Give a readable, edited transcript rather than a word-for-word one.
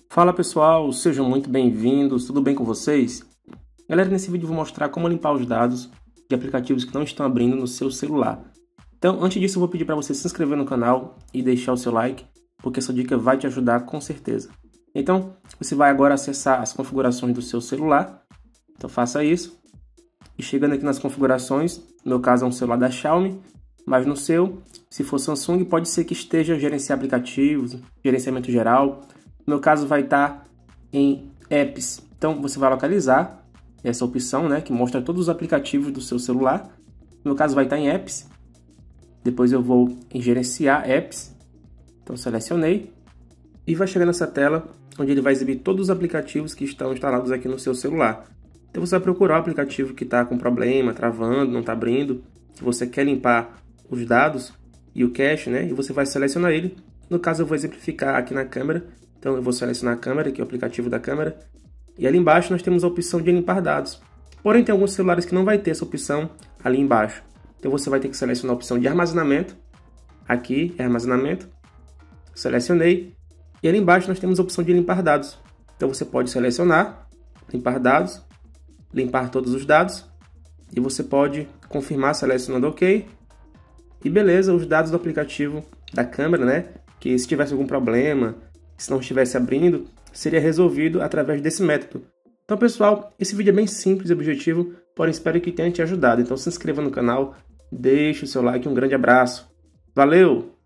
Fala pessoal, sejam muito bem-vindos, tudo bem com vocês? Galera, nesse vídeo eu vou mostrar como limpar os dados de aplicativos que não estão abrindo no seu celular. Então, antes disso eu vou pedir para você se inscrever no canal e deixar o seu like, porque essa dica vai te ajudar com certeza. Então, você vai agora acessar as configurações do seu celular, então faça isso. E chegando aqui nas configurações, no meu caso é um celular da Xiaomi, mas no seu, se for Samsung, pode ser que esteja gerenciar aplicativos, gerenciamento geral. No meu caso vai estar em apps, então você vai localizar essa opção, que mostra todos os aplicativos do seu celular. No meu caso vai estar em apps, depois eu vou em gerenciar apps, então selecionei e vai chegar nessa tela onde ele vai exibir todos os aplicativos que estão instalados aqui no seu celular. Então você vai procurar o aplicativo que está com problema, travando, não está abrindo, que você quer limpar os dados e o cache, e você vai selecionar ele. No caso eu vou exemplificar aqui na câmera, então eu vou selecionar a câmera, que é o aplicativo da câmera, e ali embaixo nós temos a opção de limpar dados. Porém tem alguns celulares que não vai ter essa opção ali embaixo, então você vai ter que selecionar a opção de armazenamento, aqui é armazenamento, selecionei, e ali embaixo nós temos a opção de limpar dados. Então você pode selecionar, limpar dados, limpar todos os dados, e você pode confirmar selecionando OK, e beleza, os dados do aplicativo da câmera, que se tivesse algum problema, se não estivesse abrindo, seria resolvido através desse método. Então pessoal, esse vídeo é bem simples e objetivo, porém espero que tenha te ajudado. Então se inscreva no canal, deixe o seu like, um grande abraço. Valeu!